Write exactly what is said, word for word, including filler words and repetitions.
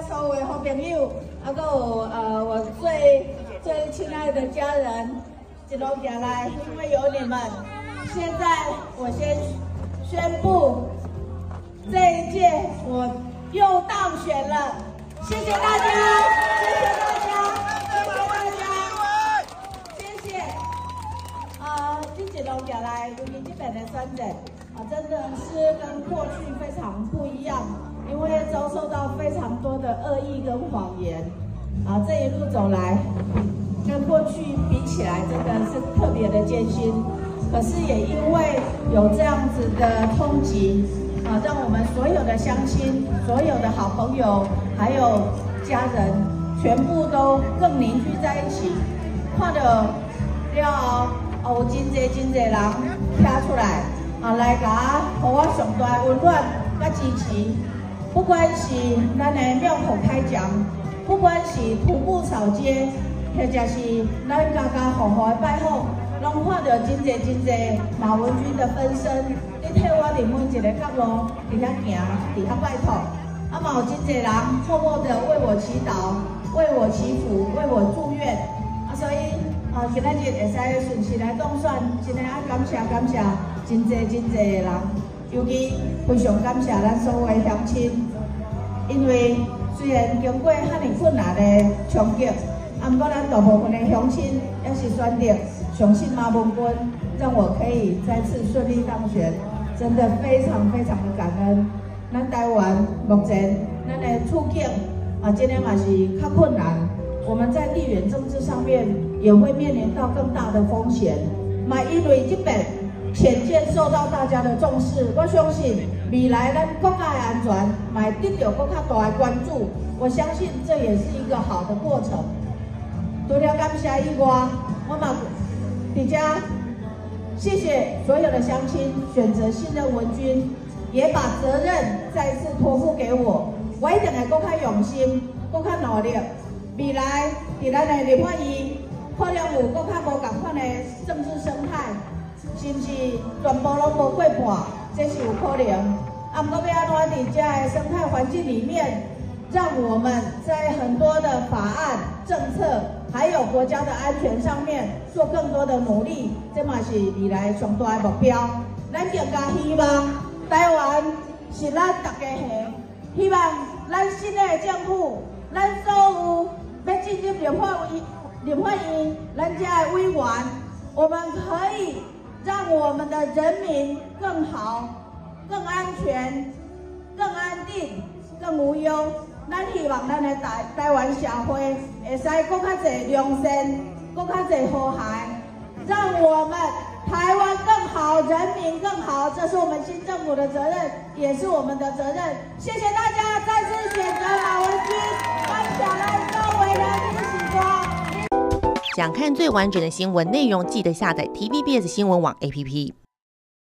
所有的好朋友，还有呃我最最亲爱的家人，一路行来，因为有你们，现在我先宣布，这一届我又当选了，谢谢大家，谢谢大家，谢谢大家，谢谢。啊，这一路行来，尤其这边的选择啊，真的是跟过去非常不一样。 因为遭受到非常多的恶意跟谎言，啊，这一路走来，跟过去比起来，真的是特别的艰辛。可是也因为有这样子的冲击，啊，让我们所有的乡亲、所有的好朋友，还有家人，全部都更凝聚在一起。看到了后，哦，有真侪真侪人跳出来，啊，来甲我，互我上大温暖甲支持。 不管是咱的庙口开讲，不管是徒步扫街，或者是咱家家户户的拜访，拢看到真侪真侪马文君的分身，你替我伫每一个角落伫遐行，伫遐拜托。啊，嘛有真侪人默默的为我祈祷，为我祈福，为我祝愿。啊，所以啊，今仔日会使顺势来当选，真的啊感谢感谢真侪真侪的人。 尤其非常感谢咱所有的乡亲，因为虽然经过遐尼困难的冲击，啊，不过咱大部分的乡亲也是选择相信马文君，让我可以再次顺利当选，真的非常非常的感恩。咱台湾目前咱的处境啊，今天嘛是较困难，我们在地缘政治上面也会面临到更大的风险，嘛因为这边。 浅见受到大家的重视，我相信未来咱国家的安全也会得到更较大的关注。我相信这也是一个好的过程。除了感谢以外，我嘛伫遮谢谢所有的乡亲选择信任文君，也把责任再次托付给我。我一定会更较用心，更较努力。未来伫咱的立法院可能有更较无同款的政治生态。 是不是全部拢无过半？这是有可能。啊，不过要安怎伫这的生态环境里面，让我们在很多的法案、政策，还有国家的安全上面做更多的努力，这嘛是未来上大的目标。咱更加希望台湾是咱大家的，希望咱新的政府，咱所有要进入立法院、立法院，咱这的委员，我们可以。 让我们的人民更好、更安全、更安定、更无忧。咱希望咱的台台湾社会会使更较侪良善、更较侪和谐，让我们台湾更好，人民更好。这是我们新政府的责任，也是我们的责任。谢谢大家再次选择马文君，帮小兰周围人民时光。 想看最完整的新闻内容，记得下载 T V B S 新闻网 A P P。